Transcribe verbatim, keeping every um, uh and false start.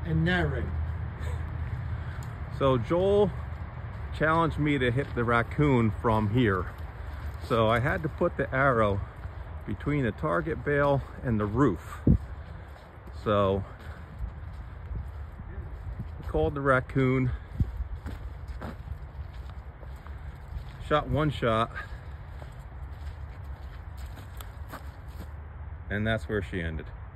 and narrate. So Joel challenged me to hit the raccoon from here. So I had to put the arrow between the target bale and the roof. So I called the raccoon, shot one shot, and that's where she ended.